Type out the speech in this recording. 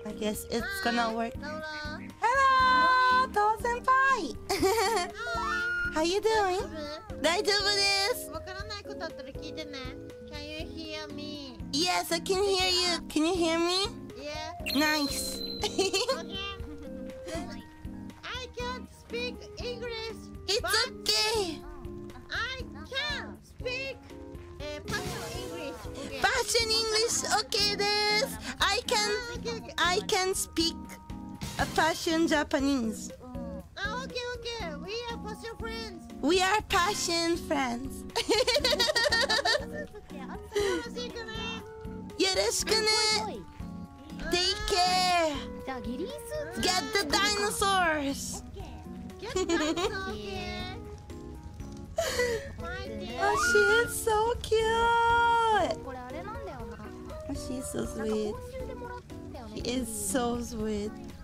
I guess it's gonna work. Laura. Hello, Towa senpai. How you doing? 大丈夫です。 わからないことあったら聞いてね。Can you hear me? Yes, I can hear you. Can you hear me? Yeah. Nice. Okay. I can't speak English. It's but okay. I can speak Passion English. Okay. Fashion English, okay です。I can speak a fashion Japanese. Oh, okay, okay. We are passion friends. We are passion friends. よろしくね。 よろしくね。Take care. じゃあギリースーツ Get the dinosaurs. Get that, okay. My dear. Oh, she is so cute. これあれなんだよな。 Oh, she's so なんか sweet. 報酬でもらったんだよね。 She is so sweet.